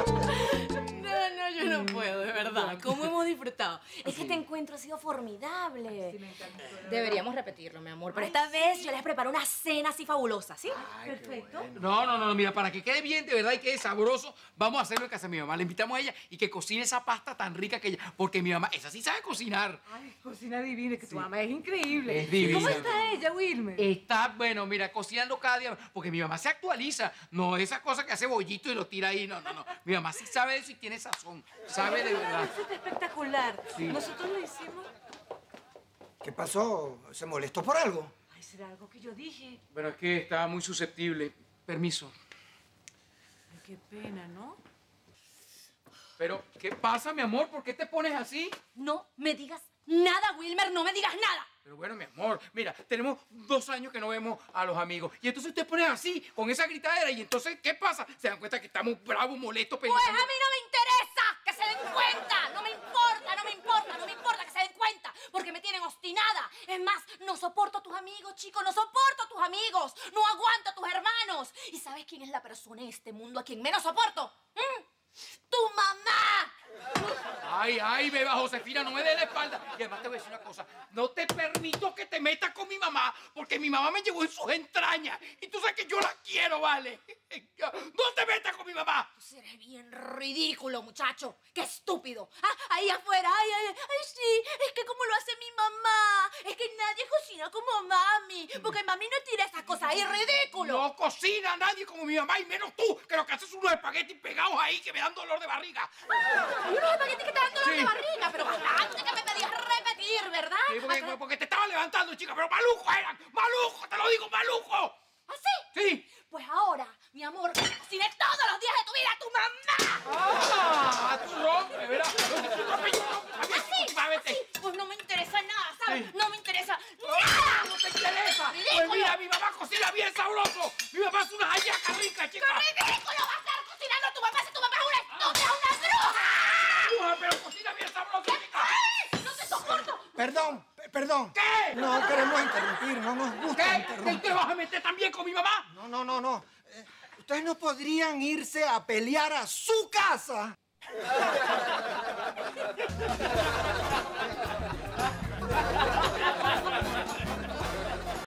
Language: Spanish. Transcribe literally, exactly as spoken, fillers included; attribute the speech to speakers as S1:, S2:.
S1: No, no, yo no puedo, de verdad. ¿Cómo hemos disfrutado? Es que este encuentro ha sido formidable.
S2: Sí, me encantó.
S1: Deberíamos repetirlo, mi amor. Pero esta vez yo les preparo una cena así fabulosa, ¿sí?
S3: Ay,
S1: perfecto.
S3: Bueno. No, no, no, mira, para que quede bien de verdad y quede sabroso, vamos a hacerlo en casa de mi mamá. Le invitamos a ella y que cocine esa pasta tan rica que ella... Porque mi mamá, esa sí sabe cocinar.
S2: Ay, cocina divina, es que tu mamá es increíble.
S3: Es divina.
S2: ¿Cómo está ella, Wilmer?
S3: Está, bueno, mira, cocinando cada día, porque mi mamá se actualiza. No esa cosa que hace bollito y lo tira ahí, no, no, no. Mi mamá sí sabe de eso y tiene sazón. Sabe de verdad.
S2: Eso está espectacular.
S3: Sí.
S2: Nosotros lo hicimos...
S4: ¿Qué pasó? ¿Se molestó por algo?
S2: Ay, será algo que yo dije.
S3: Bueno, es que estaba muy susceptible. Permiso.
S2: Ay, qué pena, ¿no?
S3: Pero, ¿qué pasa, mi amor? ¿Por qué te pones así?
S1: No me digas nada, Wilmer, no me digas nada.
S3: Pero bueno, mi amor, mira, tenemos dos años que no vemos a los amigos. Y entonces usted pone así, con esa gritadera. Y entonces, ¿qué pasa? Se dan cuenta que estamos bravos, molestos,
S1: Pues
S3: pensando...
S1: a mí no me interesa que se den cuenta. No me importa, no me importa, no me importa que se den cuenta. Porque me tienen obstinada. Es más, no soporto a tus amigos, chicos. No soporto a tus amigos. No aguanto a tus hermanos. ¿Y sabes quién es la persona en este mundo a quien menos soporto? ¿Mm? ¡Tu mamá!
S3: Ay, ay, beba Josefina, no me dé la espalda. Y además te voy a decir una cosa. No te permito que te metas con mi mamá, porque mi mamá me llevó en sus entrañas. Y tú sabes que yo la quiero, ¿vale? No te metas con mi mamá.
S1: Tú eres bien ridículo, muchacho. ¡Qué estúpido! Ah, ahí afuera, ay, ay, ay, sí. Es que como lo hace mi mamá. Es que nadie cocina como mami. Porque mami no tira esas cosas ahí, ridículo.
S3: No cocina nadie como mi mamá, y menos tú, que lo que haces es unos espaguetis pegados ahí que me dan dolor de barriga.
S1: Hay unos espaguetis que te dan dolor
S3: Sí.
S1: de barriga, pero bastante que me pedías repetir, ¿verdad?
S3: Sí, porque,
S1: Acá-
S3: porque te estaban levantando, chica, pero maluco eran, maluco, te lo digo, maluco.
S1: ¿Ah, sí?
S3: Sí.
S1: Pues ahora, mi amor, que te cocine todos los días de tu vida tu mamá.
S3: Ah, tu rompe, ¿verdad?
S1: ¿Así? ¿Así? Pues no me interesa nada, ¿sabes?
S3: Sí.
S1: No me interesa
S3: ¡Ah!
S1: nada.
S3: ¡No te interesa!
S1: ¡Ridículo!
S3: Pues mira, mi mamá cocina bien sabroso. Mi mamá es una hallaca rica, chica.
S1: ¡Qué ridículo va a estar cocinando tu mamá si tu mamá es una estúpida, una bruja!
S3: Bruja, pero cocina bien sabroso, chica.
S1: ¡Ay! ¡No te soporto!
S4: Perdón, pe- perdón.
S3: ¿Qué?
S4: No queremos interrumpir, no nos gusta
S3: ¿Qué? ¿Y
S4: interrumpir.
S3: te vas a meter también con mi mamá?
S4: No, no, no, no. Eh, Ustedes no podrían irse a pelear a su casa.